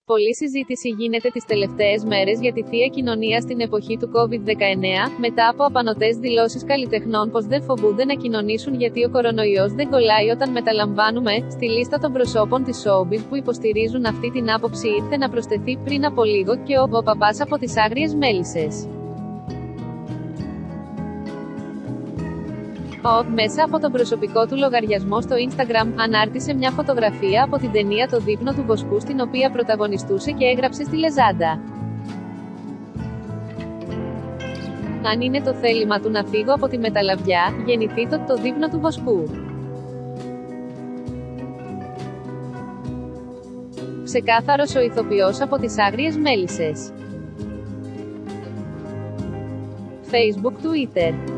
Πολλή συζήτηση γίνεται τις τελευταίες μέρες για τη θεία κοινωνία στην εποχή του COVID-19, μετά από απανωτές δηλώσεις καλλιτεχνών πως δεν φοβούνται να κοινωνήσουν γιατί ο κορονοϊός δεν κολλάει. Όταν μεταλαμβάνουμε, στη λίστα των προσώπων της showbiz που υποστηρίζουν αυτή την άποψη ήρθε να προσθεθεί πριν από λίγο και ο παπάς από τις Άγριες Μέλισσες. Μέσα από τον προσωπικό του λογαριασμό στο Instagram, ανάρτησε μια φωτογραφία από την ταινία «Το δείπνο του Βοσκού» στην οποία πρωταγωνιστούσε και έγραψε στη λεζάντα: «Αν είναι το θέλημα του να φύγω από τη μεταλαβιά, γεννηθεί το δείπνο του Βοσκού». Ξεκάθαρος ο ηθοποιός από τις Άγριες Μέλισσες. Facebook, Twitter.